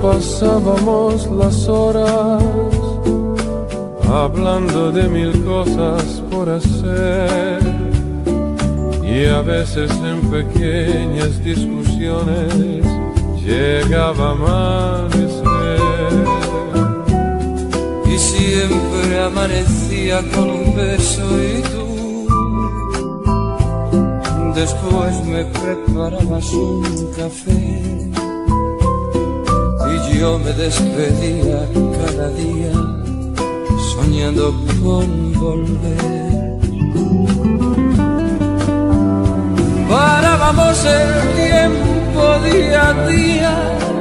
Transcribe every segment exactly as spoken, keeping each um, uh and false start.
pasábamos las horas hablando de mil cosas por hacer, y a veces en pequeñas discusiones llegaba a amanecer. Y siempre amanecía con un beso y tú después me preparabas un café y yo me despedía cada día soñando con volver. Parábamos el tiempo día a día,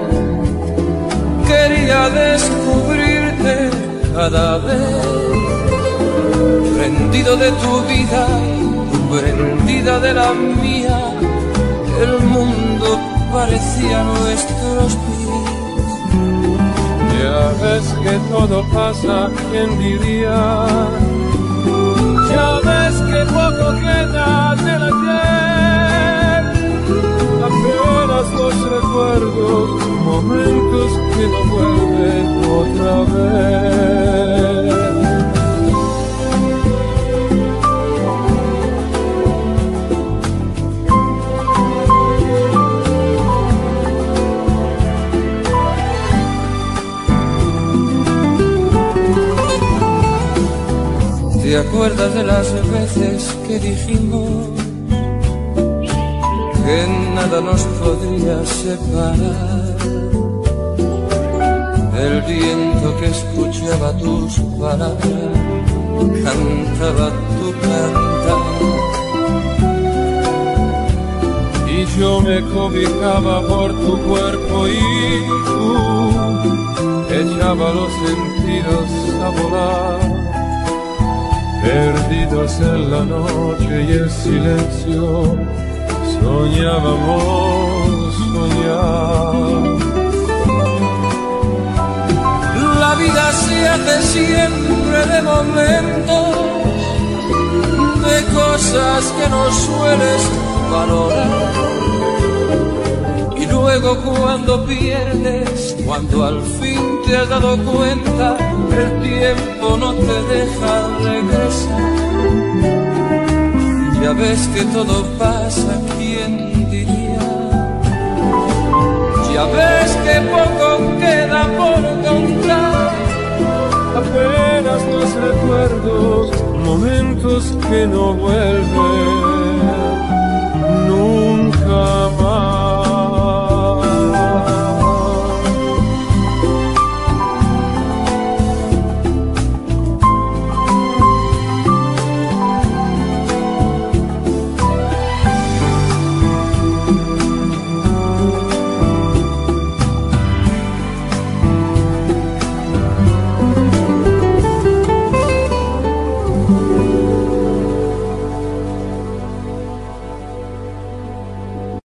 quería descubrirte cada vez, rendido de tu vida, prendida de la mía, el mundo parecía nuestros pies. Ya ves que todo pasa, ¿quién diría? Ya ves que poco queda del ayer, apenas los recuerdos, momentos que no vuelven otra vez. ¿Te acuerdas de las veces que dijimos que nada nos podría separar? El viento que escuchaba tus palabras cantaba tu cantar, y yo me cobijaba por tu cuerpo y tú echaba los sentidos a volar, perdidos en la noche y el silencio, soñábamos soñar. La vida se hace siempre de momentos, de cosas que no sueles valorar, y luego cuando pierdes, cuando al fin te has dado cuenta, el tiempo no te deja regresar. Ya ves que todo pasa, ¿quién diría? Ya ves que poco queda por contar, apenas los recuerdos, momentos que no vuelven.